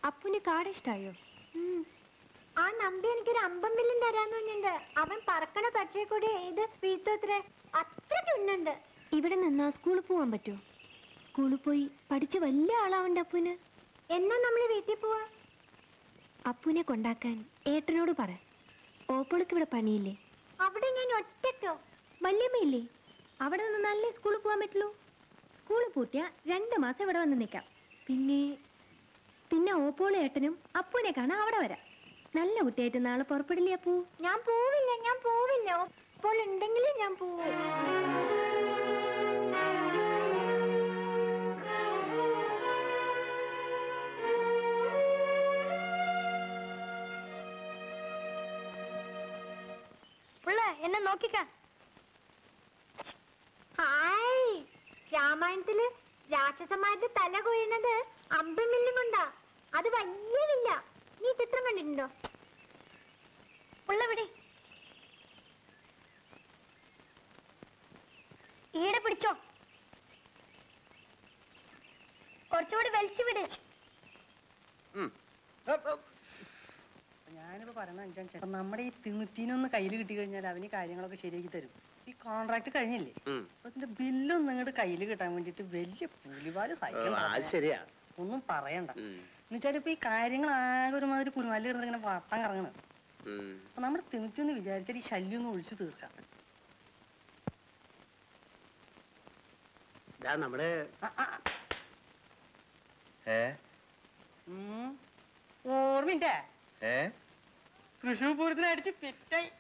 അപ്പുന് കാട് ഇഷ്ടായോ? ആ നമ്പി എനിക്കൊരു 50 മില്യൺ തരാന്ന് പറഞ്ഞിട്ടുണ്ട്. അവൻ പറക്കണ പക്ഷേ കൂടി ഇത് വീഴ്ത്തത്ര അത്രക്കുന്നുണ്ട്. ഇവിടെ നിന്നാ സ്കൂളിൽ പോവാൻ പറ്റുമോ? സ്കൂളിൽ പോയി പഠിച്ച് വലിയ ആളാവണ്ട അപ്പുന്. എന്നാ നമ്മള് വീട്ടിൽ പോവാ? അപ്പുനെ കൊണ്ടാക്കാൻ ഏട്ടനോട് പറ. ഓപ്പോൾക്ക് ഇവിടെ പണിയില്ലേ? അവിടെ ഞാൻ ഒറ്റയ്ക്കോ? വല്യമ്മയില്ലേ? അവിടെ നിന്ന് നല്ല സ്കൂളിൽ പോകാൻ പറ്റുള്ളൂ. സ്കൂളിൽ പൂട്ടിയ 2 മാസം ഇവിടെ വന്ന് നിൽക്കാം. പിന്നെ ഓപ്പോളും ഏട്ടനും അപ്പുനെ കാണാൻ അവിടെ വരാം. നല്ല കുട്ടിയായിട്ട് നാളെ പുറപ്പെടില്ലേ അപ്പു? ഞാൻ പോവില്ല. ഓപ്പോൾ ഉണ്ടെങ്കിലും ഞാൻ പോവും. എന്നെ നോക്കിക്ക. ഹായ്, രാമായണത്തില് രാക്ഷസന്മാരുടെ തല കൊയ്യുന്നത് 50 മില്യൺ കൊണ്ടാ. അത് വലിയതില്ല. നീ ചിത്രം കണ്ടിട്ടുണ്ടോ? ഉള്ളവിടെ ഈടെ പിടിച്ചോ, കുറച്ചുകൂടി വലിച്ചു വിട്. ഞാനിപ്പോ പറയണ നമ്മുടെ ഈ തിമിത്തിനൊന്ന് കയ്യിൽ കിട്ടി കഴിഞ്ഞാൽ അവന് കാര്യങ്ങളൊക്കെ ശരിയാക്കി തരും. ഈ കോൺട്രാക്ട് കഴിഞ്ഞില്ലേ, അതിന്റെ ബില്ലൊന്നും നിങ്ങളുടെ കയ്യിൽ കിട്ടാൻ വേണ്ടിട്ട് വലിയ പുലിവാല് സഹിക്കണം. ഒന്നും പറയണ്ട. എന്നുവെച്ചാൽ ഇപ്പൊ ഈ കാര്യങ്ങൾ ആകെ ഒരുമാതിരി കുരുമാലി കിടന്ന് ഇങ്ങനെ വട്ടം കറങ്ങണം. അപ്പൊ നമ്മുടെ തിമിത്തി ഒന്ന് വിചാരിച്ചാൽ ഈ ശല്യം ഒന്ന് ഒഴിച്ചു തീർക്കാം. നമ്മുടെ ഓർമ്മയില്ലേ തൃശ്ശൂർ പൂരത്തിന് അടിച്ച് പിറ്റായി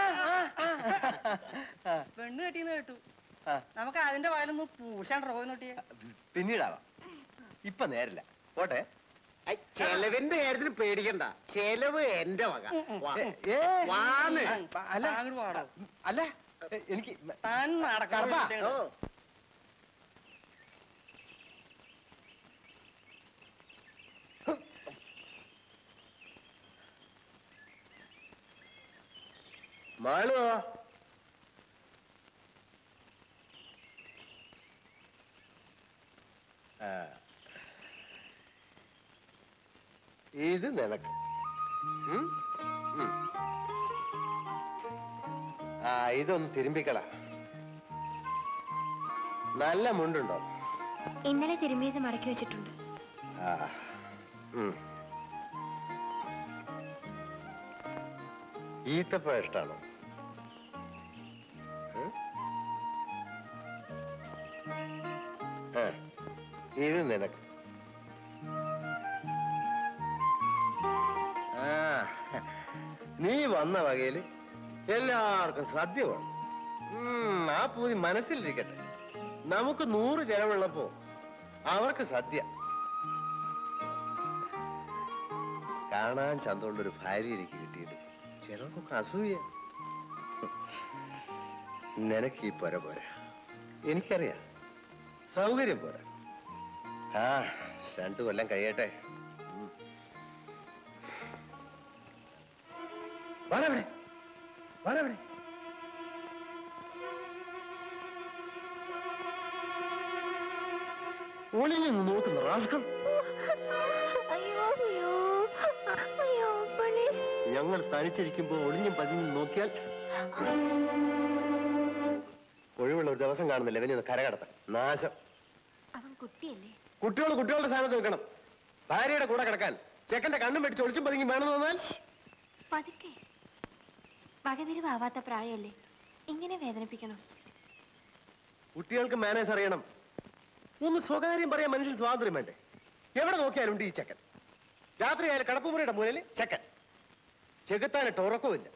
പെണ്ണ് കെട്ടിന്ന് കേട്ടു. നമുക്ക് അതിന്റെ വായിലൊന്ന് പൂശാണ്ട് റോയി നോട്ടിയെ. പിന്നീടാവാം, ഇപ്പൊ നേരില്ല. പോട്ടെ. ചെലവിന്റെ കാര്യത്തിന് പേടിക്കണ്ട, ചെലവ് എന്റെ വക. അല്ല എനിക്ക് താൻ നടക്കാം. മാളു, ഇത് നിനക്ക്. ഇതൊന്ന് തിരുമ്പിക്കള. നല്ല മുണ്ടുണ്ടോ? ഇന്നലെ തിരുമ്പിയത് മടക്കി വെച്ചിട്ടുണ്ട്. ഈത്തപ്പഴം ഇഷ്ടാണോ? ഇത് നിനക്ക്. നീ വന്ന വകയില് എല്ലാവർക്കും സദ്യ വേണം. ആ പൂതി മനസ്സിലിരിക്കട്ടെ. നമുക്ക് 100 ചെലവുള്ളപ്പോ അവർക്ക് സദ്യ. കാണാൻ ചന്തമുള്ളൊരു ഭാര്യ എനിക്ക് കിട്ടിയിട്ട് ചിലർക്കൊക്കെ അസൂയ. നിനക്ക് ഈ പോരാ. എനിക്കറിയാം, സൗകര്യം പോരാ. 2 കൊല്ലം കഴിയട്ടെ. വാടവിടെ. ഒളിഞ്ഞു നോക്കുന്ന റാസ്കൾ. ഞങ്ങൾ തനിച്ചിരിക്കുമ്പോ ഒളിഞ്ഞും പതിഞ്ഞും നോക്കിയാൽ ഒഴിവുള്ള ഒരു ദിവസം കാണുന്നില്ല. ഇവനെ ഒന്ന് കരകടത്താൻ നാശം. കുട്ടികളുടെ സ്ഥാനത്ത് നിൽക്കണം. ഭാര്യയുടെ കൂടെ കിടക്കാൻ ചെക്കന്റെ കണ്ണും വെടിച്ച് ഒളിച്ചും പതുങ്ങി വേണമെന്ന് തോന്നാൽ പതുക്കെ. വകതിരിവാവാത്ത പ്രായമല്ലേ, ഇങ്ങനെ വേദനിപ്പിക്കണം? കുട്ടികൾക്ക് മാനേഴ്സ് അറിയണം. ഒന്ന് സ്വകാര്യം പറയാൻ മനുഷ്യൻ സ്വാതന്ത്ര്യം വേണ്ടേ? എവിടെ നോക്കിയാലുണ്ട് ഈ ചെക്കൻ. രാത്രിയായാലും കടപ്പുമുറിയുടെ മുന്നിൽ ചെക്കൻ. ചെകുത്താനിട്ട് ഉറക്കവുമില്ല.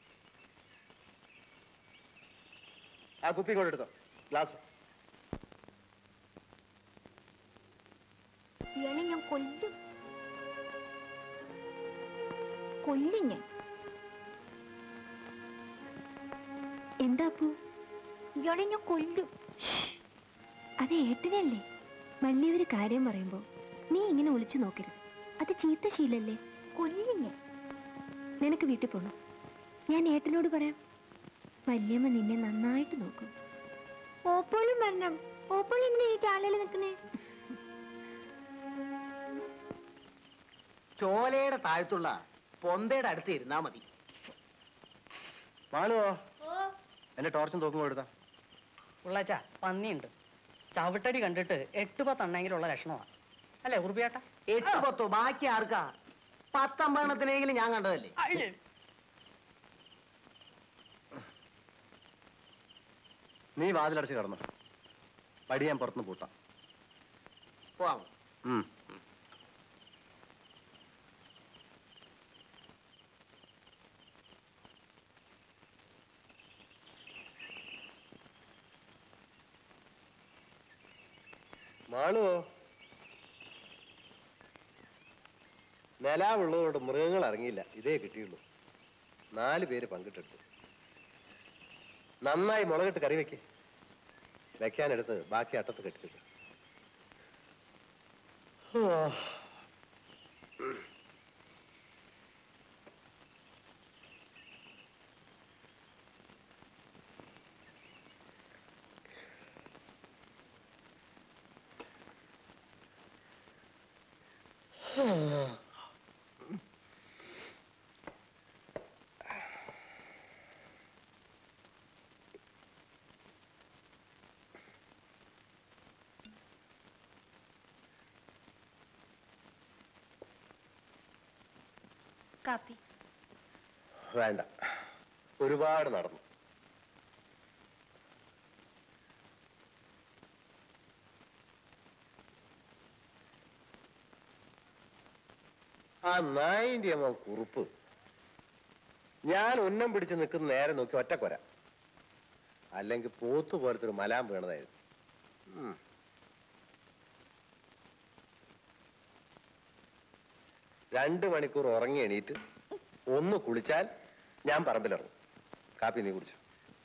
ആ കുപ്പി കൊണ്ട് എടുത്തോ, ഗ്ലാസ്. ഞാൻ കൊല്ലും ഞാൻ. എന്താ അപ്പു? ഇയാളെ ഞാൻ കൊല്ലും. അത് ഏട്ടനല്ലേ. വലിയൊരു കാര്യം പറയുമ്പോ നീ ഇങ്ങനെ ഒളിച്ചു നോക്കരുത്. അത് ചീത്ത ശീലല്ലേ. കൊല്ലും ഞാൻ. നിനക്ക് വീട്ടിൽ പോണം. ഞാൻ ഏട്ടനോട് പറയാം. വല്യമ്മ നിന്നെ നന്നായിട്ട് നോക്കും. ഓപ്പോളും വരണം. ഓപ്പോൾ ഇങ്ങനെ ഈ ചാലയിൽ നിൽക്കുന്നേ. ചോലയുടെ താഴത്തുള്ള പൊന്തയുടെ അടുത്ത് ഇരുന്നാ മതി. മാളുവോ എന്റെ ടോർച്ചും തോക്കും കൊടുത്താ. ഉള്ളച്ചാ പന്നിയുണ്ട്. ചവിട്ടടി കണ്ടിട്ട് 8-10 എണ്ണെങ്കിലുള്ള ലക്ഷണമാണ് അല്ലേ ഉറുപ്പിയേട്ടാ? 8-10 ബാക്കി ആർക്കാ? 10-50 ഞാൻ കണ്ടതല്ലേ. നീ വാതിലടച്ച് കിടന്നു. പടി ഞാൻ പുറത്തുനിന്ന് പൂട്ടാം. പോവാം. മാളുവോ നിലാവുള്ളതുകൊണ്ട് മൃഗങ്ങൾ ഇറങ്ങിയില്ല. ഇതേ കിട്ടിയുള്ളൂ. 4 പേര് പങ്കിട്ടെടുത്തു. നന്നായി മുളകിട്ട് കറി വെക്കാനെടുത്ത് ബാക്കി അട്ടത്ത് കെട്ടിട്ടു. കാപ്പി വേണ്ട, ഒരുപാട് നടന്നു. ആ നായിന്റെ അമ്മ കുറുപ്പ് ഞാൻ ഉന്നം പിടിച്ച് നിൽക്കുന്ന നേരെ നോക്കി ഒറ്റക്കൊര, അല്ലെങ്കിൽ പോത്തു പോലത്തെ ഒരു മലാം വീണതായിരുന്നു. 2 മണിക്കൂർ ഉറങ്ങി എണീറ്റ് ഒന്ന് കുളിച്ചാൽ ഞാൻ പറമ്പിലിറങ്ങും. കാപ്പി നീ കുടിച്ചു.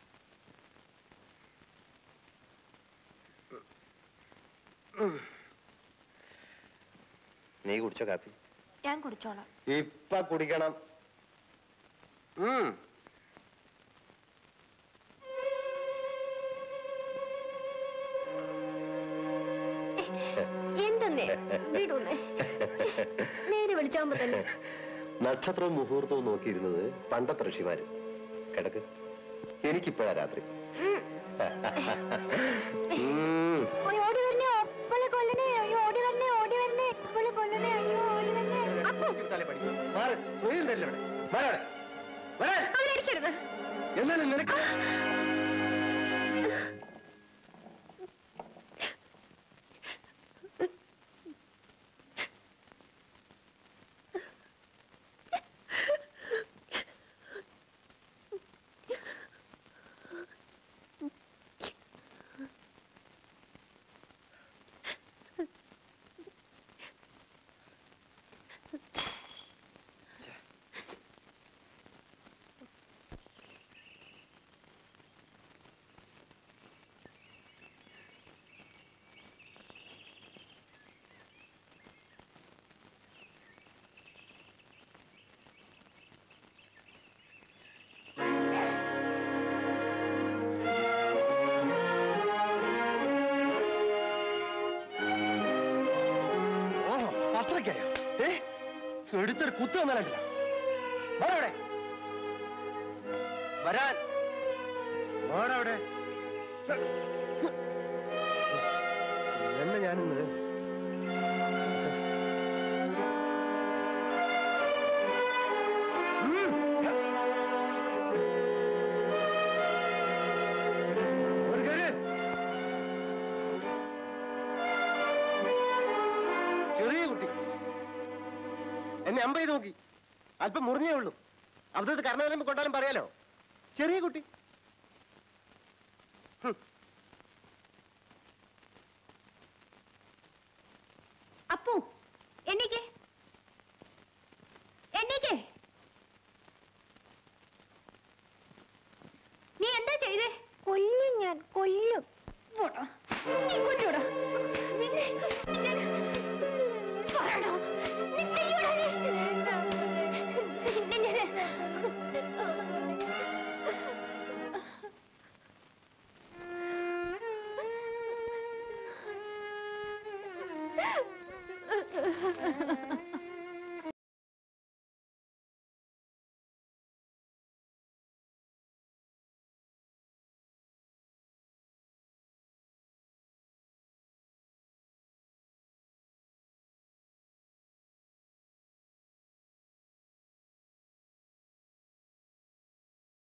നീ കുടിച്ചോ കാപ്പി? ഞാൻ കുടിച്ചോളാം. ഇപ്പൊ കുടിക്കണം. എന്തെന്നേ വിടൂന്നേ, നേരെ വിളിച്ചാകുമ്പോ തന്നെ. നക്ഷത്രവും മുഹൂർത്തവും നോക്കിയിരുന്നത് പണ്ടത്തെ ഋഷിമാര്. കിടക്ക്, എനിക്കിപ്പോഴാ രാത്രി. ഓടി വരണേ, ഒപ്പളെ കൊല്ലണേ, അയ്യോ ഓടി വരണേ, ഓടി വരണേ, ഒപ്പളെ കൊല്ലണേ, അയ്യോ ഓടി വരണേ. അവരടിക്കരുത്. എന്നാലും നിനക്ക് എടുത്തൊരു കുത്തു വന്നാലല്ല വരാൻ ഓടവിടെ എന്നെ ഞാനിന്ന് ചെറിയ കുട്ടി എന്നെ അമ്പ ചെയ്ത് നോക്കി. അല്പം മുറിഞ്ഞേ ഉള്ളൂ. അബദ്ധത്തിൽ കർണവലമ്പ് കൊണ്ടാലും പറയാലോ. ചെറിയ കുട്ടി. അപ്പു എണ്ണീക്കേ, എണ്ണീക്കേ. നീ എന്താ ചെയ്തേ? കൊല്ലും ഞാൻ, കൊല്ലും. നീ കൊല്ലൂടാ. പറയണോ? നീ ചെയ്യൂടാ നീ.